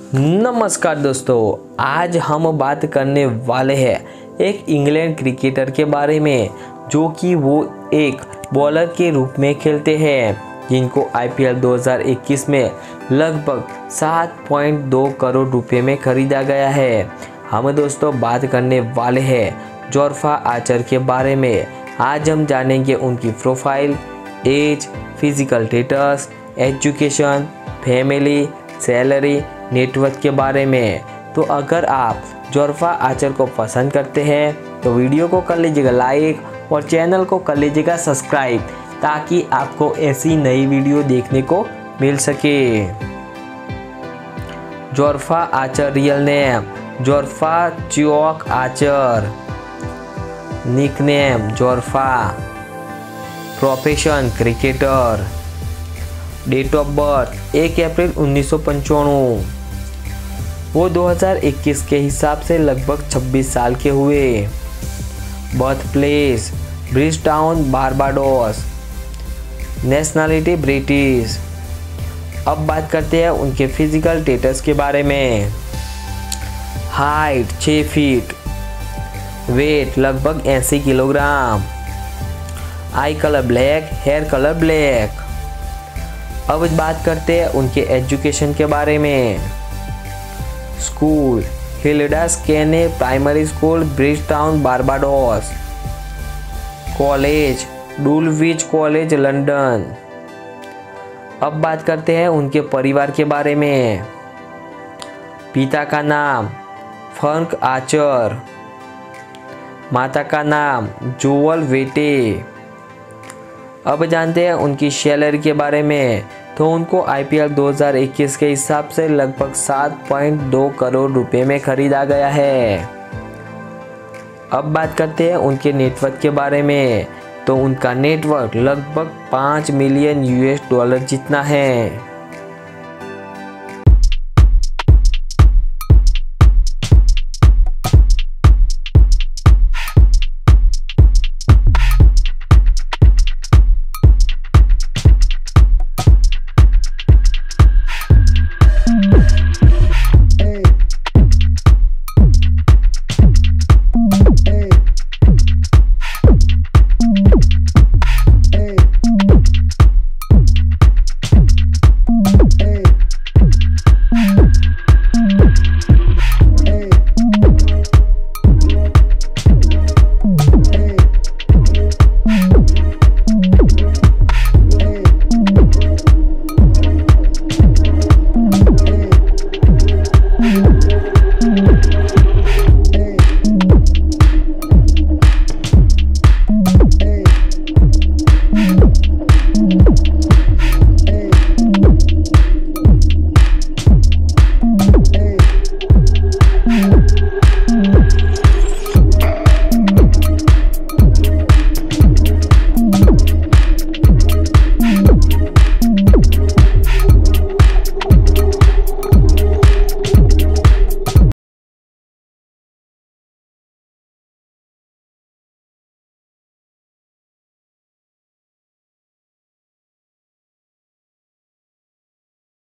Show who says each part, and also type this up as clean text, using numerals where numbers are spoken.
Speaker 1: नमस्कार दोस्तों, आज हम बात करने वाले हैं एक इंग्लैंड क्रिकेटर के बारे में जो कि वो एक बॉलर के रूप में खेलते हैं, जिनको आईपीएल 2021 में लगभग 7.2 करोड़ रुपए में खरीदा गया है। हम दोस्तों बात करने वाले हैं जोफ्रा आर्चर के बारे में। आज हम जानेंगे उनकी profile, age, physical status, education, family, salary, net worth के बारे में। तो अगर आप जोफ्रा आर्चर को पसंद करते हैं तो वीडियो को कर लीजिएगा लाइक और चैनल को कर लीजिएगा सब्सक्राइब, ताकि आपको ऐसी नई वीडियो देखने को मिल सके। Jofra Archer real name Jofra Chioke Archer, nickname Jofra, profession cricketer, date of birth 1 April 1995। वो 2021 के हिसाब से लगभग 26 साल के हुए। Birth place Bridgetown, Barbados. Nationality British. अब बात करते हैं उनके फिजिकल स्टेटस के बारे में। हाइट 6 फीट, वेट लगभग 80 kilogram, eye colour black, hair colour black. अब बात करते हैं उनके एजुकेशन के बारे में। School Hilda's Kenny primary school, Bridgetown, Barbados. College Dulwich college, London. अब बात करते हैं उनके परिवार के बारे में। पिता का नाम फ्रैंक आर्चर, माता का नाम जोएल वेटे। अब जानते हैं उनकी सैलरी के बारे में। तो उनको आईपीएल 2021 के हिसाब से लगभग 7.2 करोड़ रुपए में खरीदा गया है। अब बात करते हैं उनके नेटवर्थ के बारे में। तो उनका नेटवर्थ लगभग $5 मिलियन जितना है।